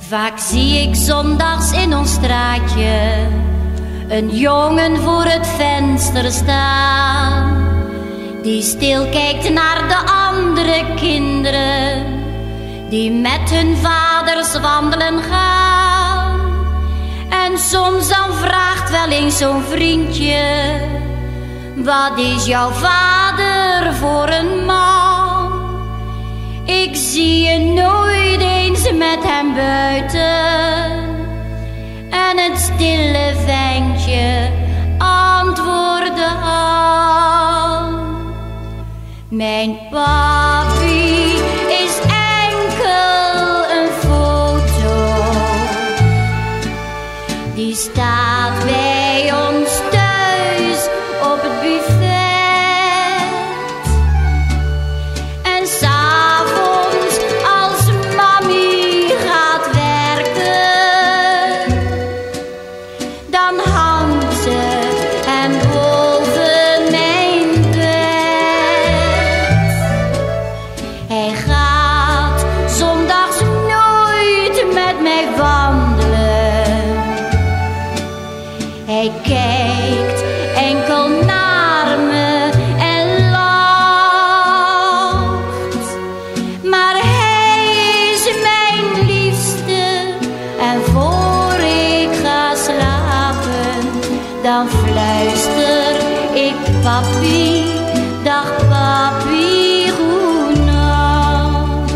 Vaak zie ik zondags in ons straatje een jongen voor het venster staan, die stil kijkt naar de andere kinderen die met hun vaders wandelen gaan. En soms dan vraagt wel eens zo'n vriendje: wat is jouw vader voor een man? Ik zie je nooit eens met hem buiten. En het stille ventje antwoordde aan: mijn papi is enkel een foto, die staat bij ons thuis op het buffet. En s'avonds als mami gaat werken, dan hangt ze hem boven mijn bed. Hij gaat zondags nooit met mij wandelen. Hij kijkt enkel naar me en lacht. Maar hij is mijn liefste, en voor ik ga slapen, dan fluister ik papi, dag papi, goenacht.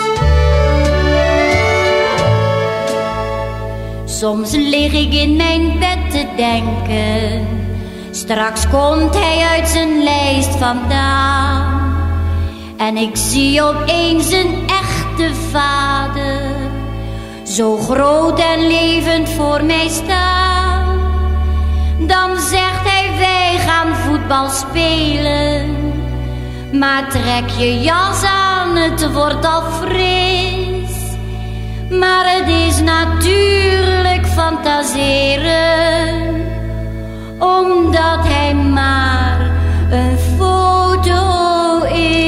Soms lig ik in mijn bed te denken, straks komt hij uit zijn lijst vandaan. En ik zie opeens een echte vader, zo groot en levend voor mij staan. Dan zegt hij: wij gaan voetbal spelen, maar trek je jas aan, het wordt al fris. Maar het is natuurlijk fantaseren, omdat hij maar een foto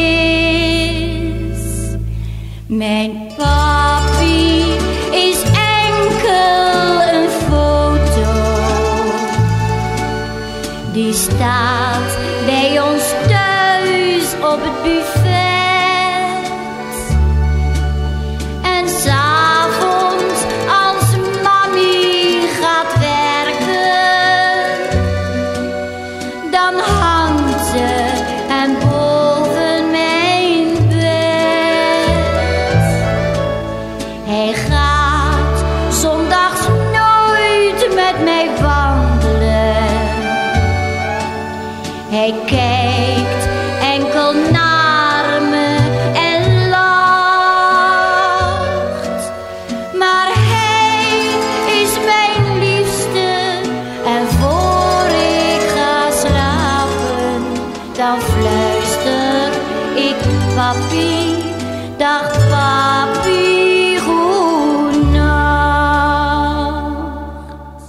is. Mijn papi is enkel een foto, die staat bij ons thuis op het buffet. En s'avonds als mami gaat werken, dan hangt ze hem boven mijn bed. Hij gaat zondags nooit met mij wandelen. Hij kijkt enkel naar me en lacht. Maar hij is mijn liefste, en voor ik ga slapen, dan fluister ik papi, dag papi, goenacht.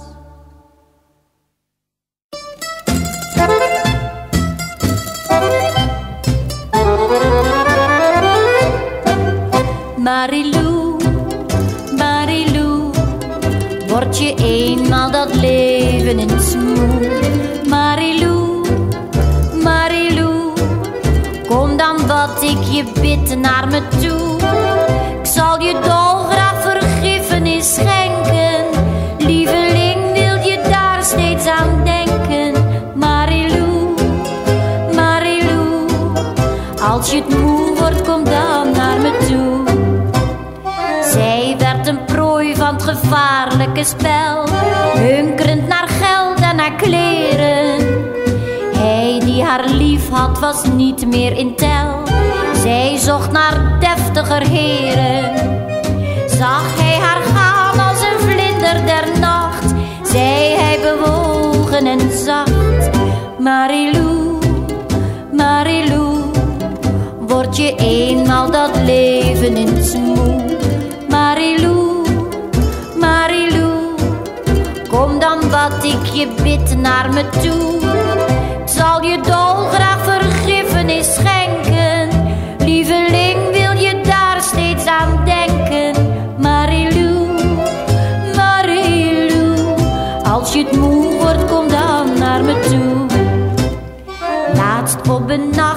Marilou, Marilou, word je eenmaal dat leven eens moe. Marilou, Marilou, kom dan wat ik je bid naar me toe. Ik zal je dolgraag vergiffenis schenken. Lieveling, wil je daar steeds aan denken? Marilou, Marilou, als je het moe wordt, kom dan naar me toe. Zij werd een prooi van het gevaarlijke spel, hunkerend naar geld en naar kleren. Hij die haar lief had, was niet meer in tel. Zij zocht naar deftiger heren. Zag hij haar gaan als een vlinder der nacht, zei hij bewogen en zacht: Marilou, Marilou, word je eenmaal dat leven eens moe. Marilou, Marilou, kom dan wat ik je bid naar me toe. Ik zal je dolgraag vergiffenis schenken. Lieveling, wil je daar steeds aan denken? Marilou,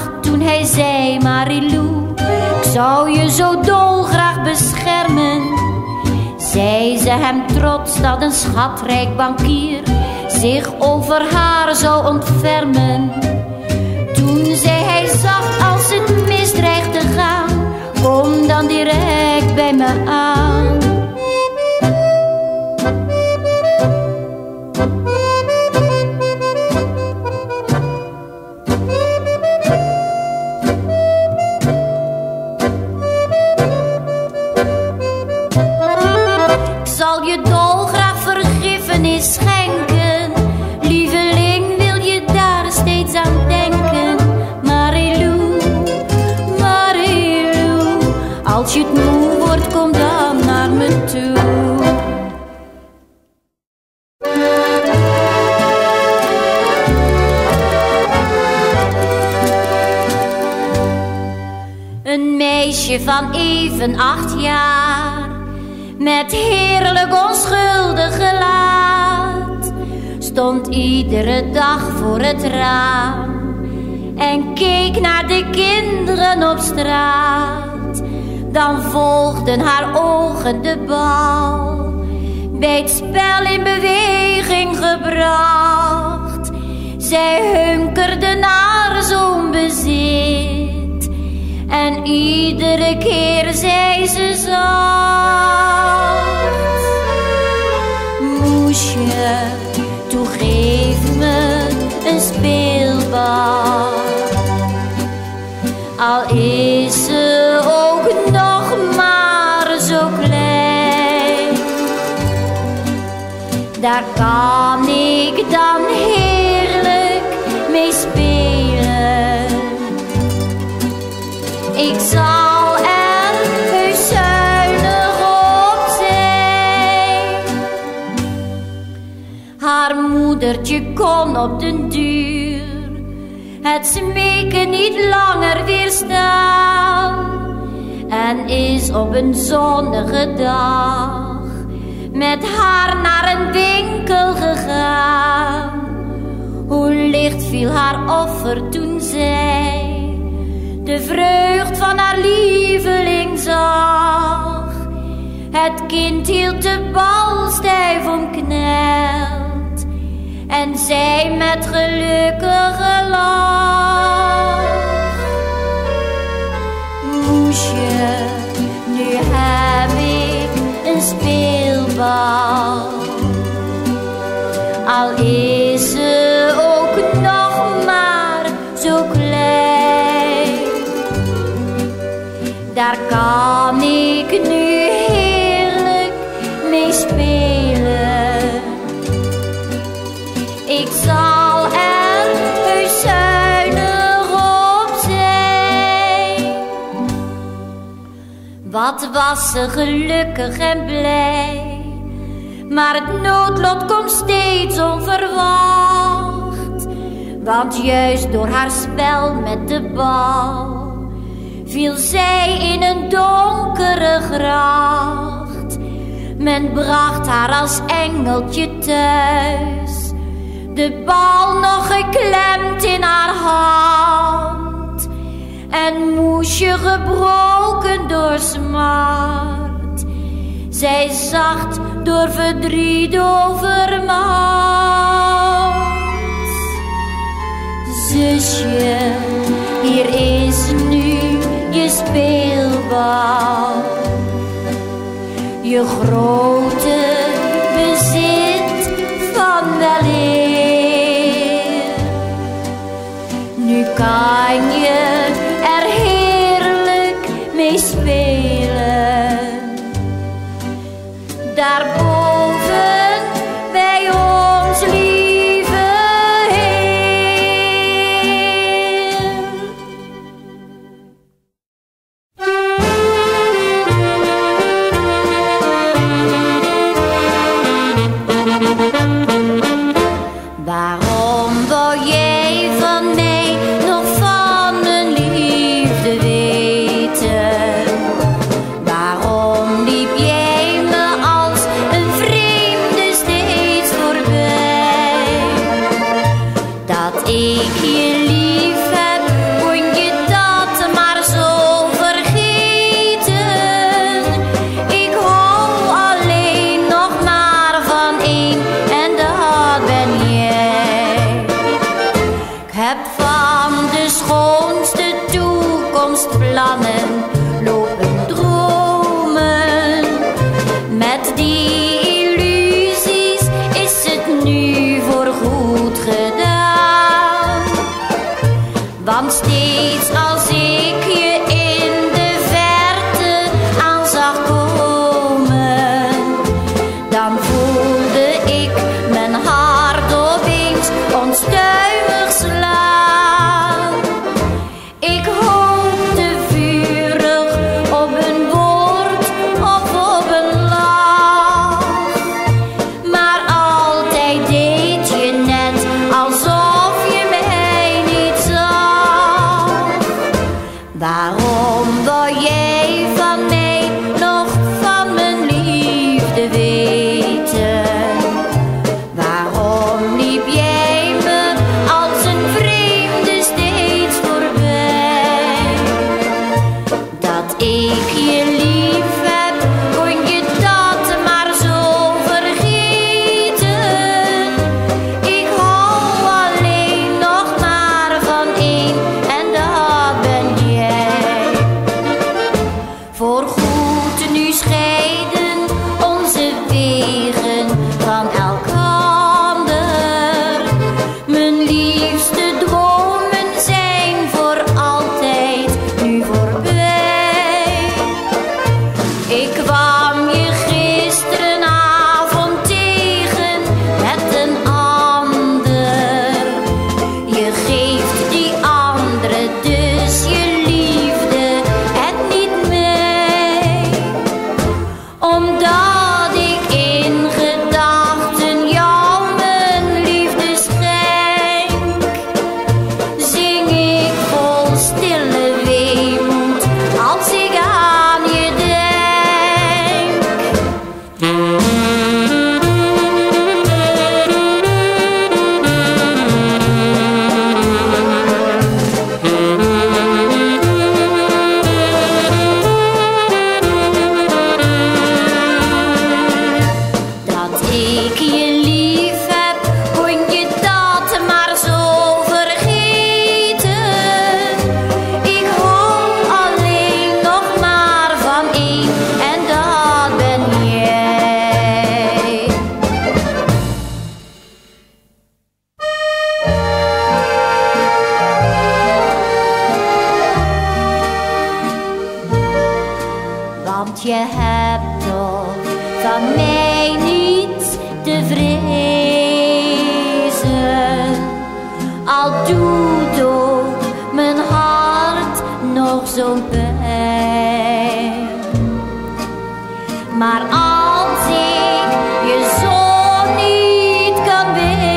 lach toen hij zei: Marilou, ik zou je zo dolgraag beschermen. Zei ze hem trots dat een schatrijk bankier zich over haar zou ontfermen. Toen zei hij zacht als het misdreigt te gaan: kom dan direct bij me aan. Ik zal je dolgraag vergiffenis schenken. Lieveling, wil je daar steeds aan denken? Marilou, Marilou, als je het moe wordt, kom dan naar me toe. Een meisje van even 8 jaar, met heerlijk onschuldig gelaat, stond iedere dag voor het raam en keek naar de kinderen op straat. Dan volgden haar ogen de bal, bij het spel in beweging gebracht. Zij hunkerde naar zo'n bezit en iedere keer zei ze zacht: moesje, toe geef me een speelbal. Al is ze ook nog maar zo klein, daar kan ik dan heerlijk mee spelen. Ik zal er heus zuinig op zijn. Haar moedertje kon op den duur het smeken niet langer weerstaan en is op een zonnige dag met haar naar een winkel gegaan. Hoe licht viel haar offer toen zij de vreugd van haar lieveling zag. Het kind hield de bal stijf omkneld en zei met gelukkige lach: moesje, nu heb ik een speelbal. Al is ze ook nog maar zo klein, daar kan ik nu heerlijk mee spelen. Ik zal er heus zuinig op zijn. Wat was ze gelukkig en blij, maar het noodlot komt steeds onverwacht. Want juist door haar spel met de bal viel zij in een donkere gracht. Men bracht haar als engeltje thuis, de bal nog geklemd in haar hand en moesje gebroken door smart. Zij zacht door verdriet overmand. Zusje, hier is nu je speelbal, je grote bezit van weleer. Nu kan je er heerlijk mee spelen, daarboven bij ons lieve Heer. Waarom wou jij van mij nog van mijn liefde weten? toekomstplannen lopen dromen. Met die illusies is het nu voorgoed gedaan. Want steeds als ik je in de verte aan zag komen, dan voelde ik mijn hart opeens onstuimig slaan. Ik hoopte vurig op een woord of op een lach, maar altijd deed je net alsof je mij niet zag. Waarom wou jij van mij nog van mijn liefde weten? Waarom liep jij me als een vreemde steeds voorbij? Dat ik je lief heb, kon je dat maar zo vergeten? Ik hou alleen nog maar van één en dat ben jij. Voorgoed nu scheiden onze wegen van elkander. Mijn liefste dromen zijn voor altijd nu voorbij. Ik kwam je gisterenavond tegen met een ander. Je geeft die andere dus je liefde en niet mij. Omdat ik in gedachten jou mijn liefde schenk, zing ik vol stille weemoed als ik aan je denk. Dat ik je lief heb, kon je dat maar zo vergeten? Ik hou alleen nog maar van één en dat ben jij. Want je hebt toch van mij niets te vrezen, al doet ook mijn hart nog zo'n pijn. Maar als ik je zo niet kan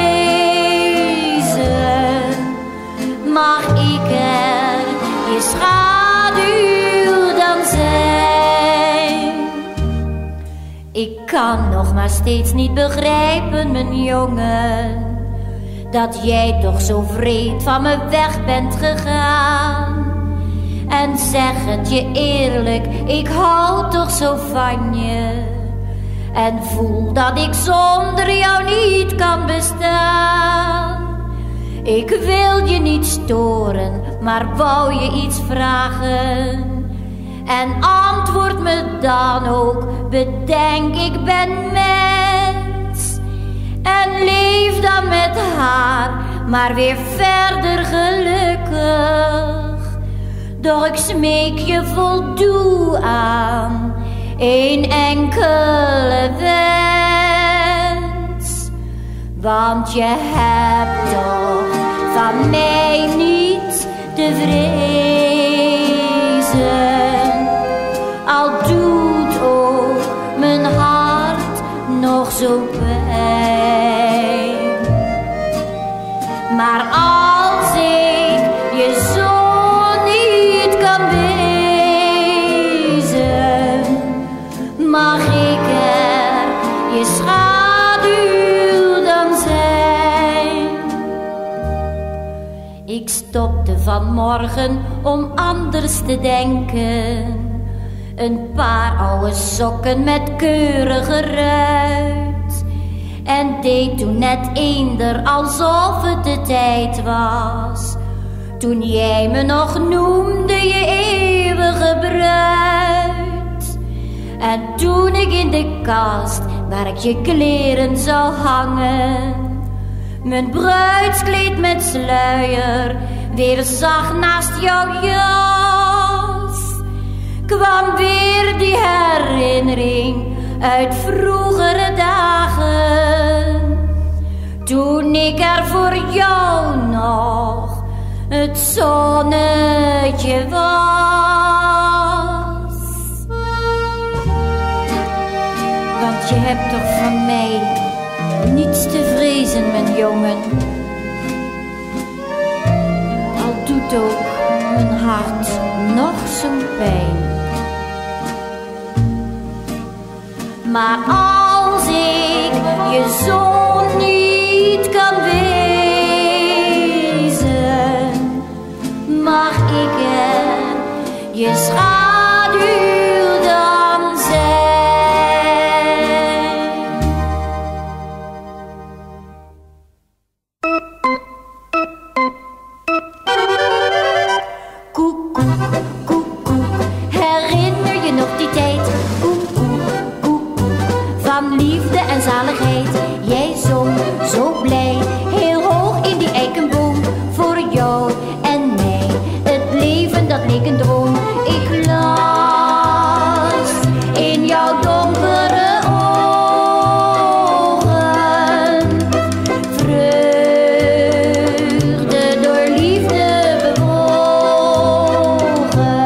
wezen, mag ik er je schaduw dan zijn. Ik kan nog maar steeds niet begrijpen, mijn jongen, dat jij toch zo vreed van me weg bent gegaan. En zeg het je eerlijk, ik hou toch zo van je, en voel dat ik zonder jou niet kan bestaan. Ik wil je niet storen, maar wou je iets vragen? En antwoord me dan ook, bedenk ik ben mens. En leef dan met haar, maar weer verder gelukkig. Doch ik smeek je voldoe aan één enkele wens. Want je hebt toch van mij niets te vrezen, al doet ook mijn hart nog zo pijn. Maar als ik je zo niet kan wezen, mag ik er je schaduw dan zijn. Ik stopte vanmorgen om anders te denken, een paar oude sokken met keurige ruit, en deed toen net eender alsof het de tijd was, toen jij me nog noemde je En toen ik in de kast waar ik je kleren zou hangen, mijn bruidskleed met sluier weer zag naast jouw jas, kwam weer die herinnering uit vroegere dagen, toen ik er voor jou nog het zonnetje was. Want je hebt toch van mij niets te vrezen, mijn jongen. Al doet ook mijn hart nog zo'n pijn. Maar als ik je zoon niet kan wezen, mag ik er je schaduw dan zijn. Koek, koek, koek, koek, herinner je nog die tijd? Koek, koek, koek, koek, van liefde en zaligheid. Jij zong zo blij, heel hoog in die eikenboom, voor jou en mij. Het leven dat leek een droom. Ik las in jouw donkere ogen vreugde door liefde bewogen.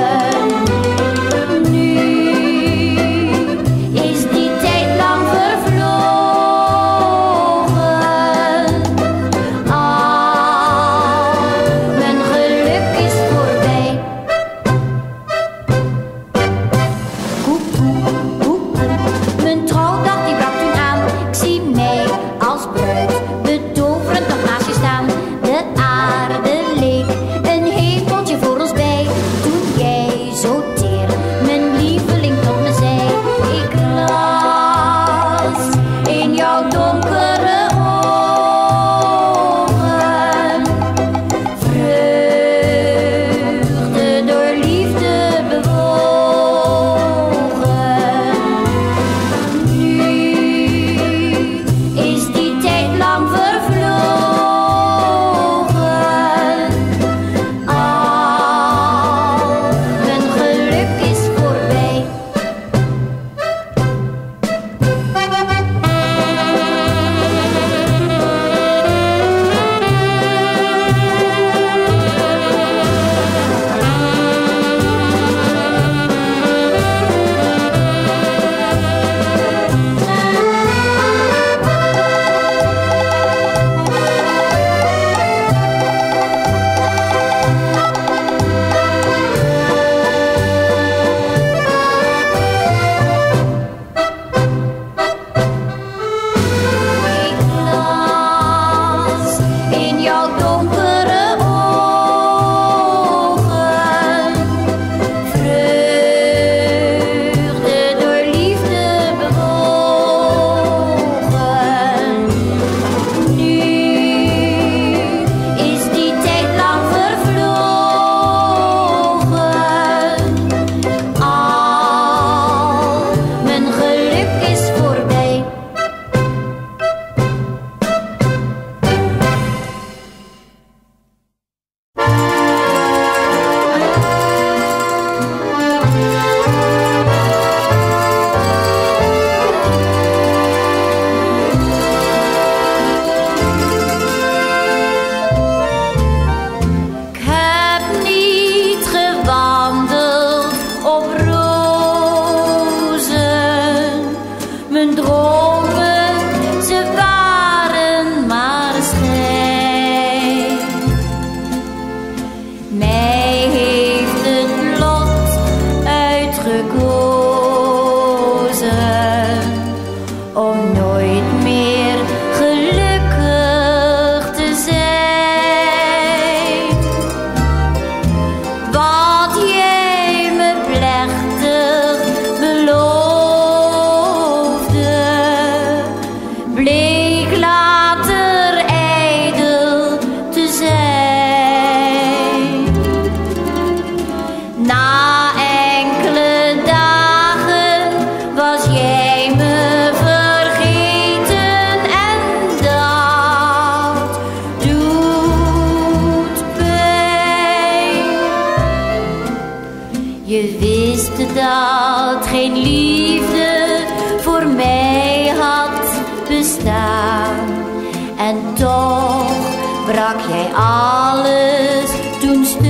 Je wist dat geen liefde voor mij had bestaan. En toch brak jij alles toen stuk.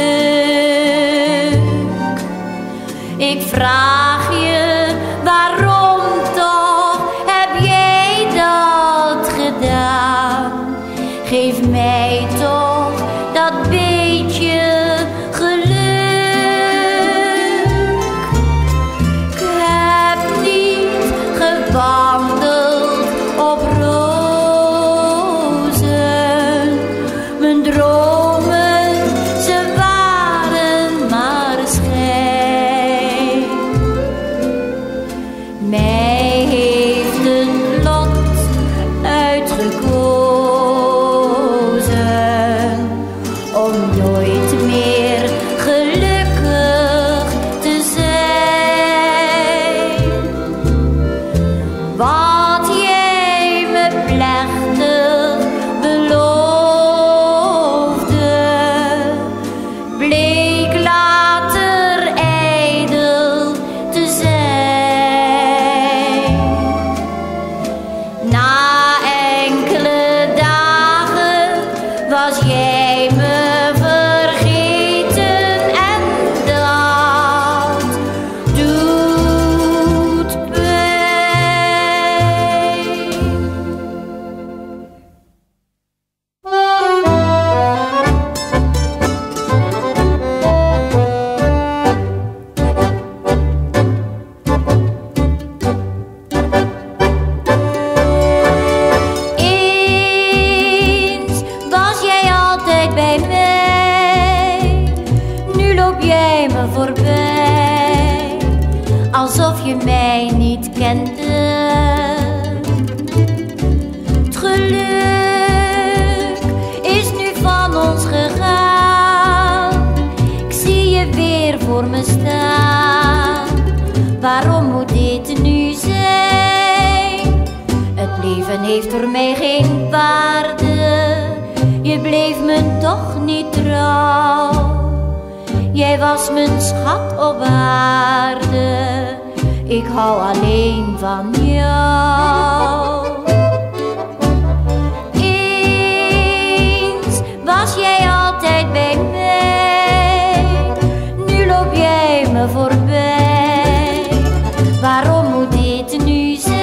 Ik vraag je, waarom toch heb jij dat gedaan? Geef mij toch dat beetje geluk. Ik heb niet gewandeld op rozen. Mijn dromen, ze waren maar schijn. Mij heeft een lot uitgekozen om nooit meer gelukkig te zijn. Wat jij me plechtig beloofde, bleek later ijdel te zijn. Na enkele dagen was jij me vergeten en dat doet pijn. Eens was jij altijd bij mij, nu loop jij me voorbij, alsof je mij niet kende. Het geluk is nu van ons gegaan, ik zie je weer voor me staan. Waarom moet dit nu zijn? Het leven heeft voor mij geen waarde, je bleef me toch niet trouw. Jij was mijn schat op aarde, ik hou alleen van jou. Eens was jij altijd bij mij, nu loop jij me voorbij. Waarom moet dit nu zijn?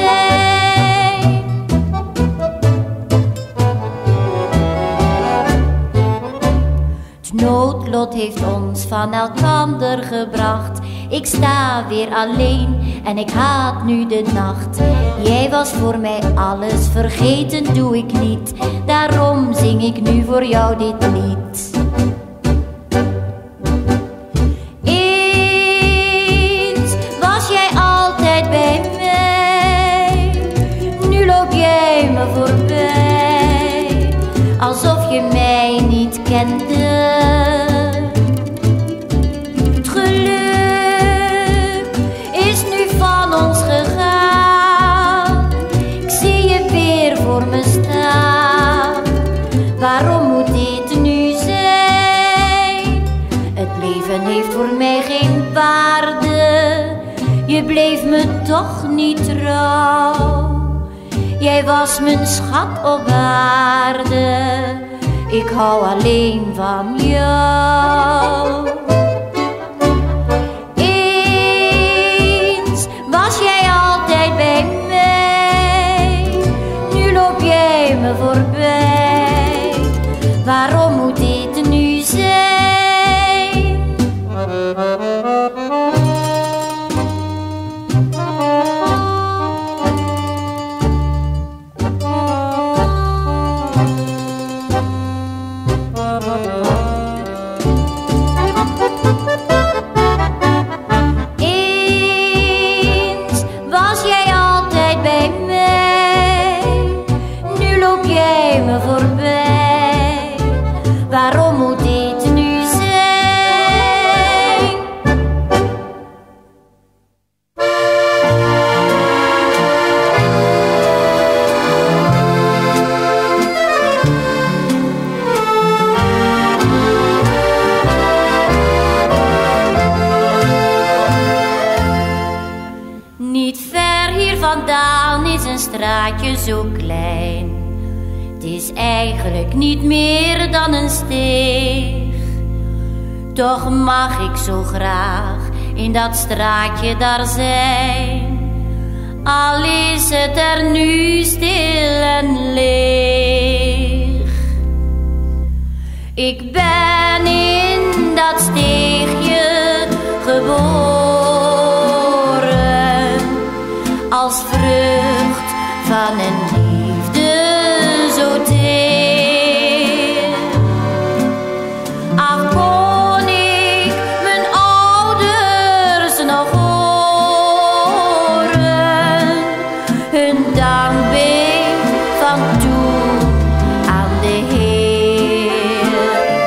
Het noodlot heeft ons van elkander gebracht. Ik sta weer alleen en ik haat nu de nacht. Jij was voor mij alles, vergeten doe ik niet. Daarom zing ik nu voor jou dit lied. Eens was jij altijd bij mij, nu loop jij me voorbij, alsof je mij niet kende. Het geluk is nu van ons gegaan, ik zie je weer voor me staan. Waarom moet dit nu zijn? Het leven heeft voor mij geen waarde, je bleef me toch niet trouw. Jij was mijn schat op aarde, ik hou alleen van jou. Eens was jij altijd bij mij, nu loop jij me voorbij. Waarom moet dit nu zijn? straatje zo klein. Het is eigenlijk niet meer dan een steeg. Toch mag ik zo graag in dat straatje daar zijn. Al is het er nu stil en leeg. Ik ben in dat steegje geboren, als vrucht van een liefde zo teer. Ach, kon ik mijn ouders nog horen, hun dankbeet van toen aan de Heer.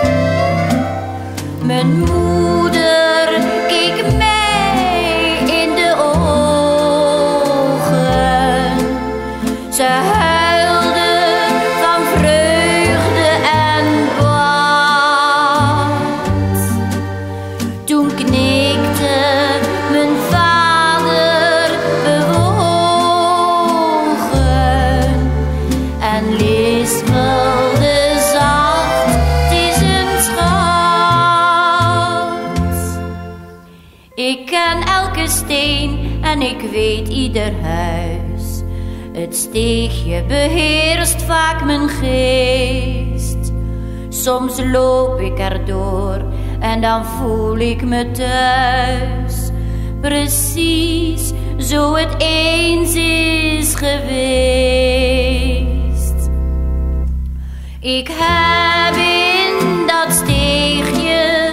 Mijn moeder keek mij in de ogen. Ze huilde van vreugde en baat. Toen knikte mijn vader bewogen en lispelde zacht: het is een schat. Ik ken elke steen en ik weet ieder huis. Het steegje beheerst vaak mijn geest. Soms loop ik erdoor en dan voel ik me thuis. Precies zo het eens is geweest. Ik heb in dat steegje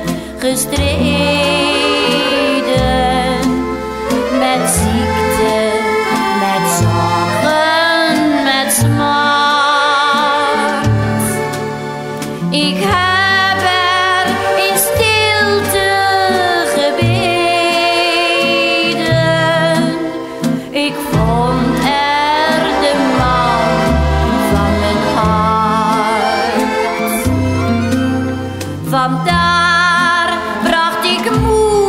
gestreden, met ziekte, met zorgen, met smart. Ik heb er in stilte gebeden. Ik vond er de man van mijn hart. Vandaar bracht ik moed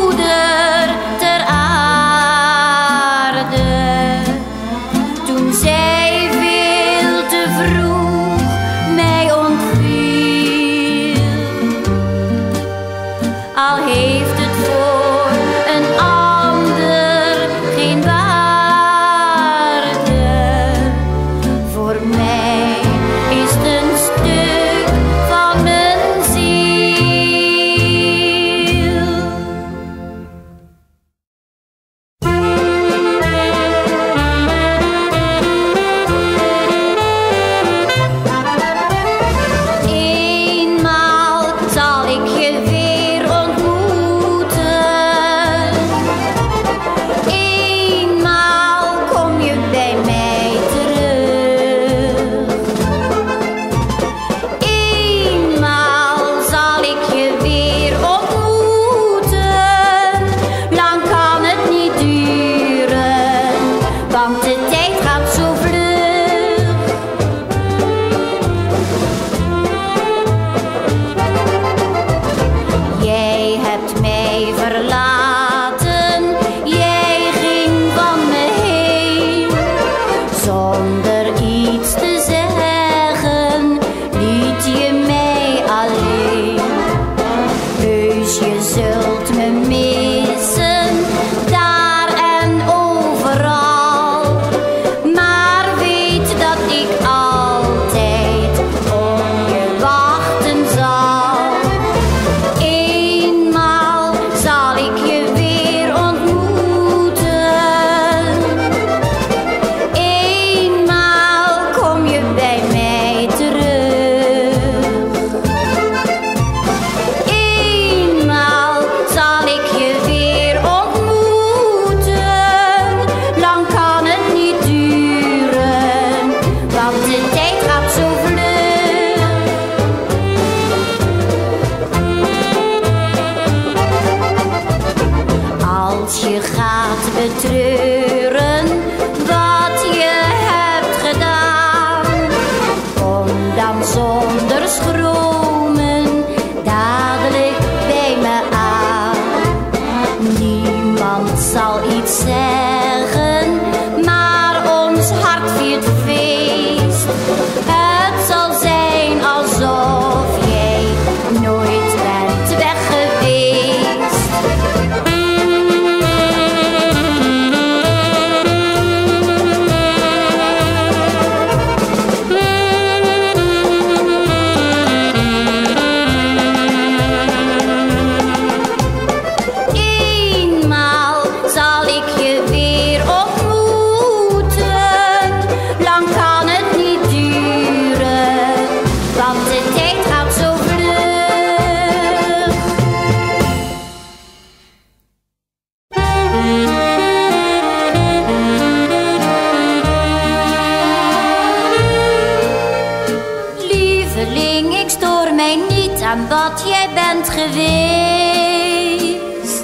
aan wat jij bent geweest.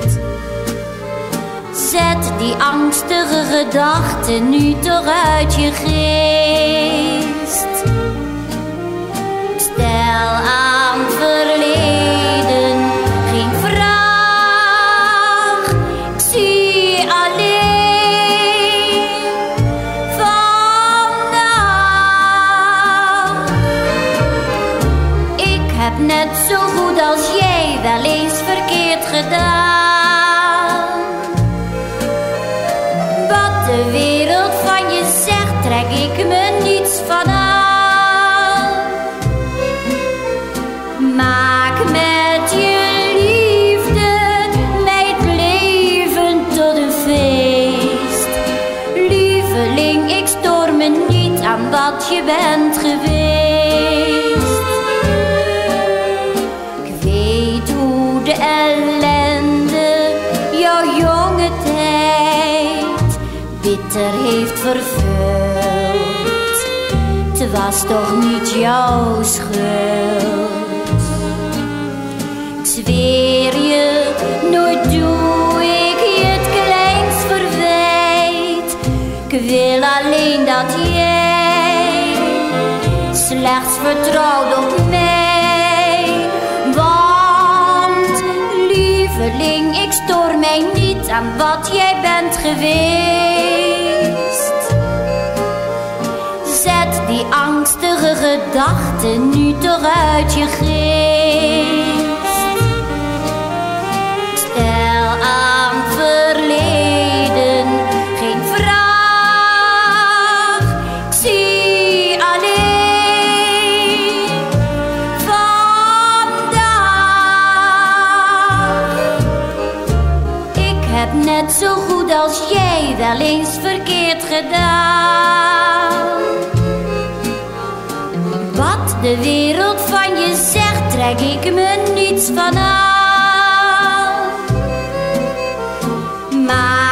Zet die angstige gedachten nu toch uit je geest. Stel aan verleden geen vraag. Ik zie alleen vandaag. Ik heb net zo goed als jij wel eens verkeerd gedaan. Wat de wereld van je zegt, trek ik me niets van aan. Maak met je liefde mijn leven tot een feest. Lieveling, ik stoor me niet aan wat je bent geweest. Ik weet hoe de ellende jouw jonge tijd bitter heeft vervuld. Het was toch niet jouw schuld. Ik zweer je, nooit doe ik je het kleinst verwijt. Ik wil alleen dat jij slechts vertrouwt op mij. Want lieveling, ik stoor mij niet aan wat jij bent geweest. Zet die angstige gedachten nu toch uit je geest. Stel aan verleden geen vraag. Ik zie alleen vandaag. Ik heb net zo goed als jij wel eens verkeerd gedaan. Wat de wereld van je zegt, trek ik me niets van aan. Maar